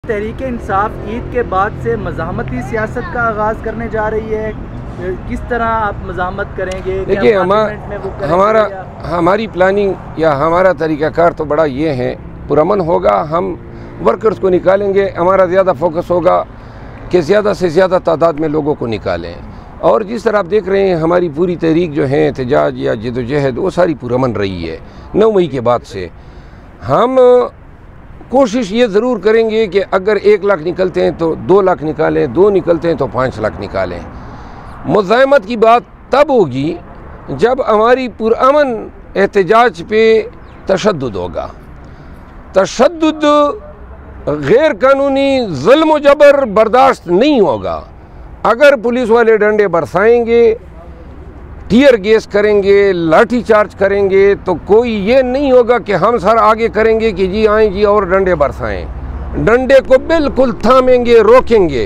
तहरीक इंसाफ ईद के बाद से मज़ाहमती सियासत का आगाज़ करने जा रही है, किस तरह आप मज़ाहमत करेंगे? देखिए हमारी प्लानिंग या हमारा तरीक़ाकार तो बड़ा ये है, पुरअमन होगा, हम वर्कर्स को निकालेंगे। हमारा ज़्यादा फोकस होगा कि ज़्यादा से ज़्यादा तादाद में लोगों को निकालें। और जिस तरह आप देख रहे हैं हमारी पूरी तहरीक जो है एहतजाज या जदोजहद वो सारी पुरअमन रही है। 9 मई के बाद से हम कोशिश ये ज़रूर करेंगे कि अगर 1 लाख निकलते हैं तो 2 लाख निकालें, 2 निकलते हैं तो 5 लाख निकालें। मुज़ाहमत की बात तब होगी जब हमारी पुरअमन एहतजाज पे तशद्दुद होगा। तशद्दुद गैर कानूनी ज़ुल्म जबर बर्दाश्त नहीं होगा। अगर पुलिस वाले डंडे बरसाएंगे, टीयर गैस करेंगे, लाठी चार्ज करेंगे तो कोई ये नहीं होगा कि हम सर आगे करेंगे कि जी आएँ जी और डंडे बरसाएं। डंडे को बिल्कुल थामेंगे, रोकेंगे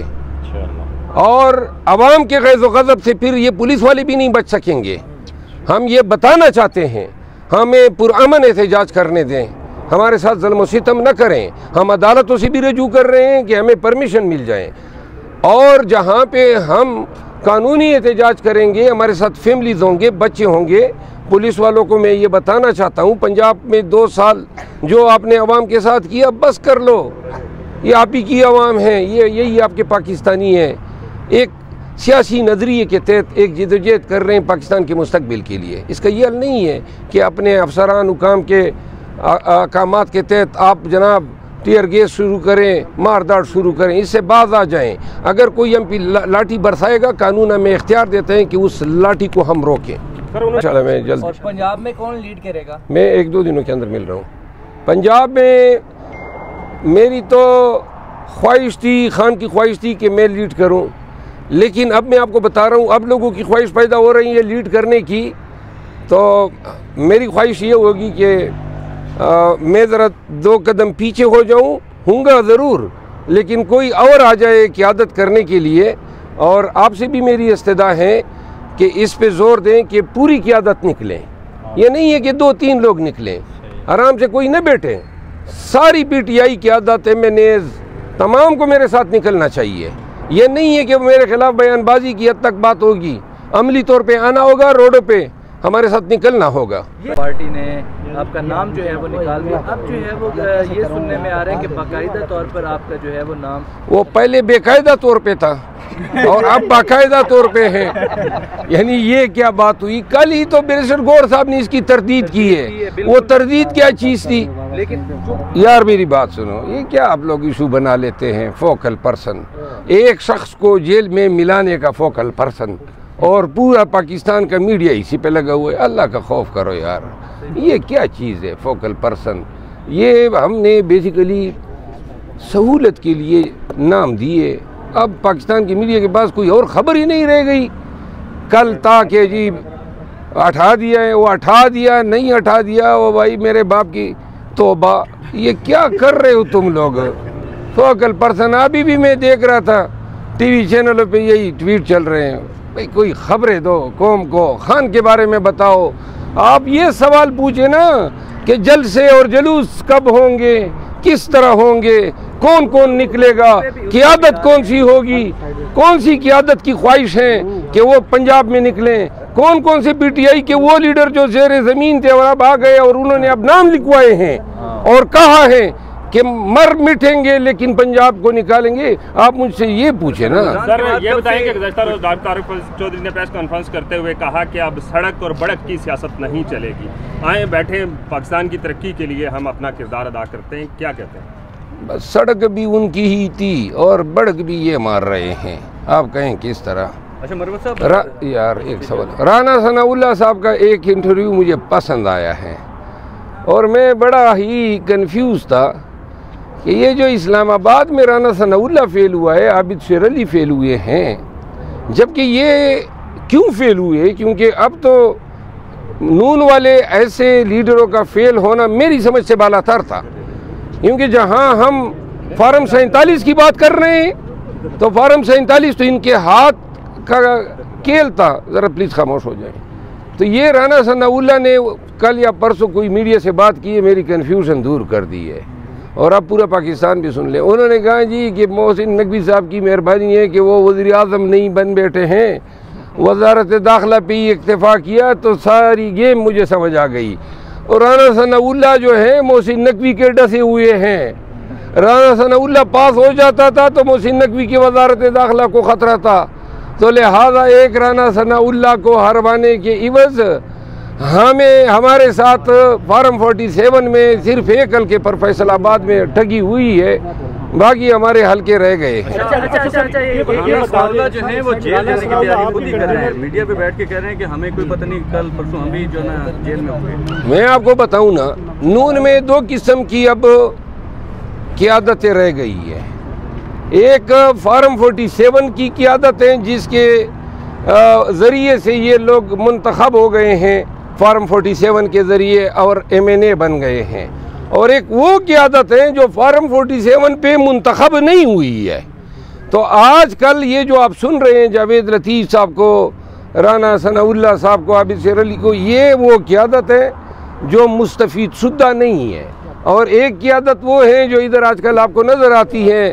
और आवाम के गैज़ो ग़ज़ब से फिर ये पुलिस वाले भी नहीं बच सकेंगे। हम ये बताना चाहते हैं, हमें पुरअमन एहतजाज करने दें, हमारे साथ ज़ुल्म व सितम न करें। हम अदालतों से भी रजू कर रहे हैं कि हमें परमिशन मिल जाए। और जहाँ पे हम कानूनी एहतजाज करेंगे, हमारे साथ फैमिलीज़ होंगे, बच्चे होंगे। पुलिस वालों को मैं ये बताना चाहता हूँ, पंजाब में 2 साल जो आपने अवाम के साथ किया बस कर लो, ये आप ही की अवाम है, ये यही आपके पाकिस्तानी है। एक सियासी नज़रिए के तहत एक जदोजहद कर रहे हैं पाकिस्तान के मुस्तकबिल के लिए। इसका ये हल नहीं है कि अपने अफसरान हुकाम के अहकामात के तहत आप जनाब टीयर गैस शुरू करें, मारदाड़ शुरू करें, इससे बाज आ जाएं। अगर कोई एमपी लाठी बरसाएगा, कानून हमें इख्तियार देते हैं कि उस लाठी को हम रोकें। मैं जल्द। और पंजाब में कौन लीड करेगा? मैं 1-2 दिनों के अंदर मिल रहा हूँ। पंजाब में मेरी तो ख्वाहिश थी, खान की ख्वाहिश थी कि मैं लीड करूँ, लेकिन अब मैं आपको बता रहा हूँ अब लोगों की ख्वाहिश पैदा हो रही है लीड करने की। तो मेरी ख्वाहिश ये होगी कि मैं ज़रा 2 कदम पीछे हो जाऊं, हूँगा ज़रूर, लेकिन कोई और आ जाए क़यादत करने के लिए। और आपसे भी मेरी इस्तदा है कि इस पे ज़ोर दें कि पूरी क़यादत निकलें। ये नहीं है कि 2-3 लोग निकलें, आराम से कोई न बैठे। सारी PTI क़यादत, MNAs तमाम को मेरे साथ निकलना चाहिए। ये नहीं है कि मेरे ख़िलाफ़ बयानबाजी की हद तक बात होगी, अमली तौर पे आना होगा, रोडों पे हमारे साथ निकलना होगा। पार्टी ने आपका नाम जो है वो निकाल दिया, अब जो है वो ये सुनने में आ रहा है कि बाकायदा तौर पर आपका जो है वो नाम, वो पहले बेकायदा तौर पे था और अब बाकायदा तौर पे है। यानी ये क्या बात हुई? कल ही तो बैरिस्टर गौर साहब ने इसकी तरदीद की है। वो तरदीद क्या चीज़ थी? लेकिन यार मेरी बात सुनो, ये क्या आप लोग इशू बना लेते हैं? फोकल पर्सन, एक शख्स को जेल में मिलाने का फोकल पर्सन, और पूरा पाकिस्तान का मीडिया इसी पे लगा हुआ है। अल्लाह का खौफ करो यार, ये क्या चीज़ है फोकल पर्सन? ये हमने बेसिकली सहूलत के लिए नाम दिए। अब पाकिस्तान की मीडिया के पास कोई और ख़बर ही नहीं रह गई। कल था कि जी हटा दिया है, वो हटा दिया, नहीं हटा दिया, वो भाई मेरे बाप की तौबा। ये क्या कर रहे हो तुम लोग? फोकल पर्सन अभी भी मैं देख रहा था TV चैनलों पे यही ट्वीट चल रहे हैं, भाई कोई खबरें दो कौम को, खान के बारे में बताओ। आप ये सवाल पूछे ना कि जलसे और जुलूस कब होंगे, किस तरह होंगे, कौन कौन निकलेगा, क़यादत कौन सी होगी, कौन सी क़यादत की ख्वाहिश है कि वो पंजाब में निकलें, कौन कौन से PTI के वो लीडर जो ज़ेरे ज़मीन थे और अब आ गए और उन्होंने अब नाम लिखवाए हैं और कहा है कि मर मिटेंगे लेकिन पंजाब को निकालेंगे। आप मुझसे ये पूछे ना। सर ये बताएं कि गुज़श्ता रोज़ तारिक चौधरी ने प्रेस कॉन्फ्रेंस करते हुए कहा कि अब सड़क और बढ़त की सियासत नहीं चलेगी, आए बैठे पाकिस्तान की तरक्की के लिए हम अपना किरदार अदा करते हैं, क्या कहते हैं? बस सड़क भी उनकी ही थी और बढ़त भी ये मार रहे हैं, आप कहें किस तरह? अच्छा मरवत साहब, यार एक सवाल, राना सनाउल्लाह साहब का एक इंटरव्यू मुझे पसंद आया है और मैं बड़ा ही कंफ्यूज था कि ये जो इस्लामाबाद में राना सनाउल्लाह फेल हुआ है, आबिद शेर अली फेल हुए हैं, जबकि ये क्यों फेल हुए? क्योंकि अब तो नून वाले ऐसे लीडरों का फेल होना मेरी समझ से बालातर था। क्योंकि जहां हम फार्म 47 की बात कर रहे हैं तो फार्म 47 तो इनके हाथ का खेल था। ज़रा प्लीज़ खामोश हो जाए। तो ये राना सनाउल्लाह ने कल या परसों कोई मीडिया से बात की है, मेरी कन्फ्यूजन दूर कर दी है। और अब पूरा पाकिस्तान भी सुन ले। उन्होंने कहा जी कि मोहसिन नकवी साहब की मेहरबानी है कि वो वज़ीर आज़म नहीं बन बैठे हैं, वजारत दाखिला पे ही इक्तफा किया तो सारी गेम मुझे समझ आ गई। और राना सनाउल्लाह जो है मोहसिन नकवी के डसे हुए हैं। राना सनाउल्लाह पास हो जाता था तो मोहसिन नकवी की वजारत दाखिला को ख़तरा था, तो लिहाजा एक राना सनाउल्लाह को हरवाने के इवज़ हमें हमारे साथ फार्म 47 में सिर्फ एक हल्के पर फैसलाबाद में ठगी हुई है, बाकी हमारे हल्के रह गए हैं। ये जो है वो जेल जाने की तैयारी खुद ही कर रहे हैं, मीडिया पे बैठ के कह रहे हैं कि हमें कोई पता नहीं कल परसों हम भी जो ना जेल में होंगे। मैं आपको बताऊं ना, नून में दो किस्म की अब क़ियादतें रह गई है। एक फार्म 47 की क़ियादत है जिसके ज़रिए से ये लोग मुंतखब हो गए हैं, फार्म 47 के ज़रिए और MNA बन गए हैं। और एक वो क़ियादत है जो फार्म 47 पे मुंतखब नहीं हुई है। तो आजकल ये जो आप सुन रहे हैं जावेद लतीफ़ साहब को, राना सनाउल्लाह साहब को, आबिद शेर अली को, ये वो क़ियादत है जो मुस्तफ़ीद शुदा नहीं है। और एक क़ियादत वो है जो इधर आजकल आपको नज़र आती है,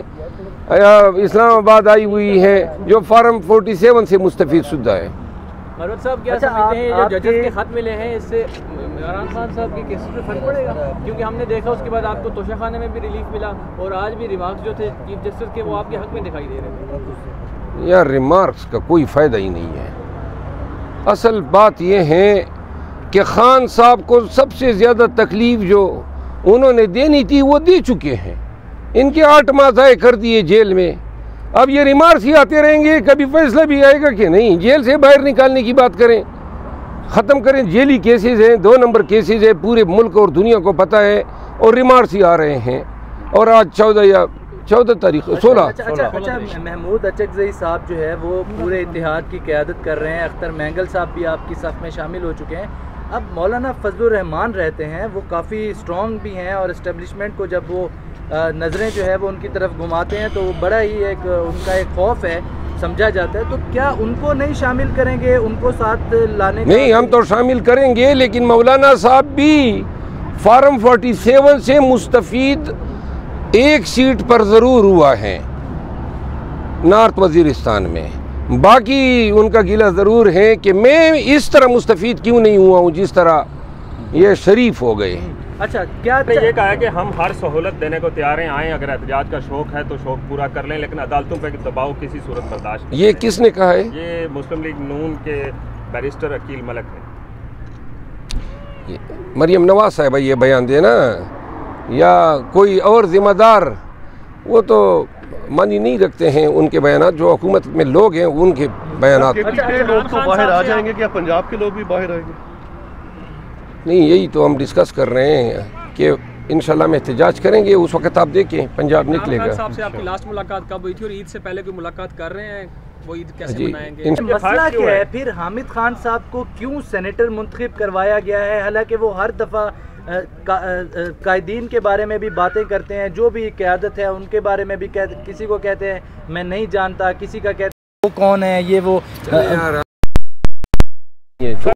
इस्लामाबाद आई हुई है, जो फार्म 47 से मुस्तफ़ीद शुदा है। मरवत साहब क्या समझते हैं जो जजेस के खत मिले हैं, इससे इमरान खान साहब के केसेस पे फर्क पड़ेगा? क्योंकि हमने देखा उसके बाद आपको तोशाखाने में भी रिलीफ मिला और आज भी रिमार्क्स जो थे चीफ जस्टिस के वो आपके हक में दिखाई दे रहे थे। यार रिमार्क्स का कोई फ़ायदा ही नहीं है। असल बात यह है कि खान साहब को सबसे ज़्यादा तकलीफ़ जो उन्होंने देनी थी वो दे चुके हैं। इनके 8 माह ज़ाय कर दिए जेल में, अब ये रिमार्क्स ही आते रहेंगे, कभी फैसला भी आएगा कि नहीं। जेल से बाहर निकालने की बात करें, ख़त्म करें। जेली केसेस हैं, 2 नंबर केसेस हैं, पूरे मुल्क और दुनिया को पता है, और रिमार्क्स ही आ रहे हैं। और आज 14 तारीख 16 अच्छा महमूद अचकज़ई साहब जो है वो पूरे इत्तेहाद की क़यादत कर रहे हैं। अख्तर मैंगल साहब भी आपकी सफ़ में शामिल हो चुके हैं। अब मौलाना फजलुर रहमान रहते हैं, वो काफ़ी स्ट्रॉन्ग भी हैं और इस्टेब्लिशमेंट को जब वो नज़रें जो है वो उनकी तरफ घुमाते हैं तो बड़ा ही एक उनका एक खौफ है समझा जाता है। तो क्या उनको नहीं शामिल करेंगे, उनको साथ लाने? नहीं, हम तो शामिल करेंगे, लेकिन मौलाना साहब भी फार्म 47 से मुस्तफ़ीद एक सीट पर ज़रूर हुआ है नॉर्थ वज़ीरिस्तान में। बाकी उनका गिला ज़रूर है कि मैं इस तरह मुस्तफ़ीद क्यों नहीं हुआ हूँ जिस तरह ये शरीफ हो गए। अच्छा, क्या ये कहा है कि हम हर सहूलत देने को तैयार हैं, आएँ, अगर एहतजाज का शौक है तो शौक पूरा कर लें, लेकिन अदालतों पर दबाव किसी सूरत बर्दाश्त नहीं। ये किसने कहा है? ये मुस्लिम लीग नून के बैरिस्टर अकील मलक ने। मरियम नवाज साहब ये बयान देना या कोई और ज़िम्मेदार, वो तो मानी नहीं रखते हैं उनके बयान। जो हुकूमत में लोग हैं उनके बयान। लोग तो बाहर आ जाएंगे, क्या पंजाब के लोग भी बाहर आएंगे? नहीं, यही तो हम डिस्कस कर रहे हैं कि इंशाल्लाह में एहतजाज करेंगे। उस वक्त आप देखें पंजाब निकलेगा। खान साहब से आपकी लास्ट मुलाकात कब हुई थी और ईद से पहले कोई मुलाकात कर रहे हैं? वो ईद कैसे मनाएंगे? मसला क्या है फिर? हामिद खान साहब को क्यों सेनेटर मुंतखब करवाया गया है? हालांकि वो हर दफ़ा कायदीन के बारे में भी बातें करते हैं, जो भी क़यादत है उनके बारे में भी किसी को कहते हैं मैं नहीं जानता, किसी का कहते हैं वो कौन है, ये वो